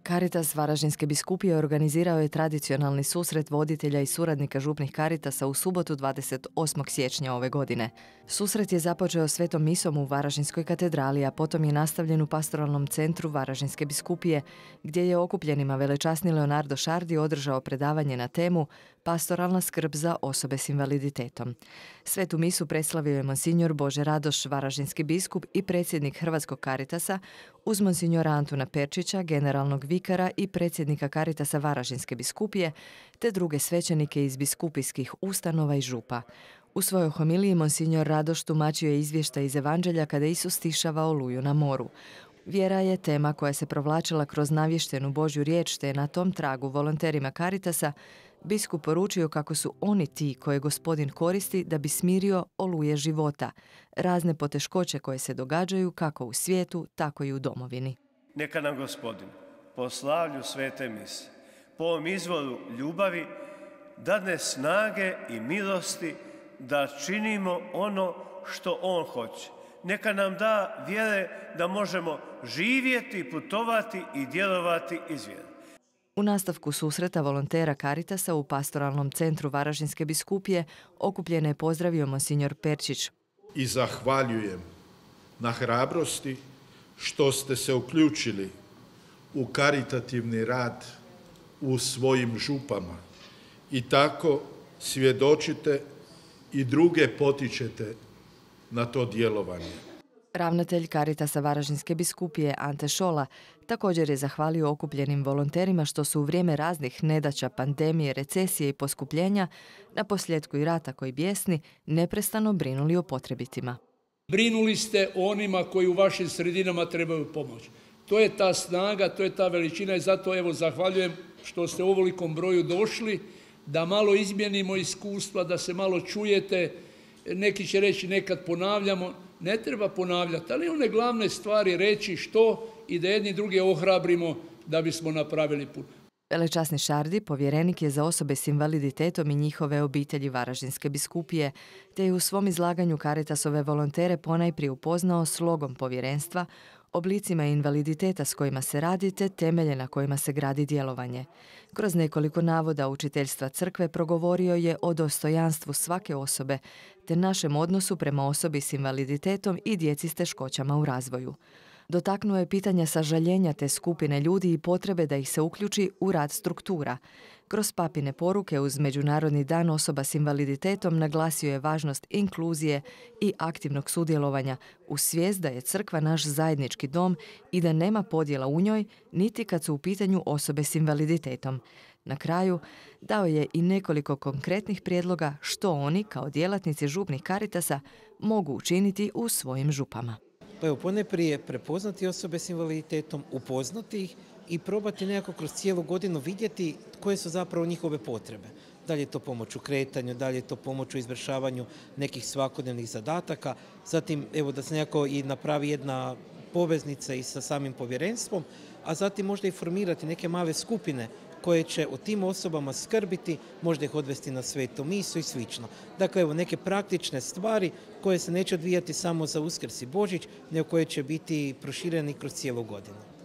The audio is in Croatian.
Caritas Varaždinske biskupije organizirao je tradicionalni susret voditelja i suradnika župnih Caritasa u subotu 28. siječnja ove godine. Susret je započeo svetom misom u Varaždinskoj katedrali, a potom je nastavljen u pastoralnom centru Varaždinske biskupije, gdje je okupljenima velečasni Leonardo Šardi održao predavanje na temu Pastoralna skrb za osobe s invaliditetom. Svetu misu predstavio je monsignor Bože Radoš, varaždinski biskup i predsjednik Hrvatskog Caritasa, uz monsignora Antuna Perčića, generalnog vikara i predsjednika Caritasa Varaždinske biskupije, te druge svećenike iz biskupijskih ustanova i župa. U svojoj homiliji monsignor Radoš tumačio je izvještaj iz Evanđelja kada Isus stišava oluju na moru. Vjera je tema koja se provlačila kroz navještenu Božju riječ, te je na tom tragu volonterima Caritasa biskup poručio kako su oni ti koje Gospodin koristi da bi smirio oluje života, razne poteškoće koje se događaju kako u svijetu, tako i u domovini. Neka nam Gospodin po slavlju svete mise, po ovom izvoru ljubavi, dadne snage i milosti da činimo ono što On hoće. Neka nam da vjere da možemo živjeti, putovati i djelovati iz vjere. U nastavku susreta volontera Caritasa u pastoralnom centru Varaždinske biskupije okupljene je pozdravio monsignor Perčić. I zahvaljujem na hrabrosti što ste se uključili u karitativni rad u svojim župama i tako svjedočite i druge potičete na to djelovanje. Ravnatelj Caritasa Varaždinske biskupije Ante Šola također je zahvalio okupljenim volonterima što su u vrijeme raznih nedaća, pandemije, recesije i poskupljenja, na posljedku i rata koji bijesni, neprestano brinuli o potrebitima. Brinuli ste o onima koji u vašim sredinama trebaju pomoć. To je ta snaga, to je ta veličina i zato evo zahvaljujem što ste u ovolikom broju došli, da malo izmijenimo iskustva, da se malo čujete. Neki će reći nekad ponavljamo, ne treba ponavljati, ali one glavne stvari reći što i da jedni druge ohrabrimo da bismo napravili puno. Velečasni Šardi, povjerenik je za osobe s invaliditetom i njihove obitelji Varaždinske biskupije, te je u svom izlaganju Caritasove volontere ponajprije upoznao s logom povjerenstva, oblicima invaliditeta s kojima se radi te temelje na kojima se gradi djelovanje. Kroz nekoliko navoda učiteljstva crkve progovorio je o dostojanstvu svake osobe te našem odnosu prema osobi s invaliditetom i djeci s teškoćama u razvoju. Dotaknuo je pitanja sažaljenja te skupine ljudi i potrebe da ih se uključi u rad struktura. Kroz papine poruke uz Međunarodni dan osoba s invaliditetom naglasio je važnost inkluzije i aktivnog sudjelovanja u svijest da je crkva naš zajednički dom i da nema podjela u njoj niti kad su u pitanju osobe s invaliditetom. Na kraju dao je i nekoliko konkretnih prijedloga što oni kao djelatnici župnih Caritasa mogu učiniti u svojim župama. Pa evo, ponajprije prepoznati osobe s invaliditetom, upoznati ih i probati nekako kroz cijelu godinu vidjeti koje su zapravo njihove potrebe. Da li je to pomoć u kretanju, da li je to pomoć u izvršavanju nekih svakodnevnih zadataka. Zatim, evo, da se nekako i napravi jedna poveznica i sa samim povjerenstvom, a zatim možda i formirati neke male skupine koje će o tim osobama skrbiti, možda ih odvesti na svetu misu i slično. Dakle, evo neke praktične stvari koje se neće odvijati samo za Uskrs i Božić, nego koje će biti prošireni kroz cijelu godinu.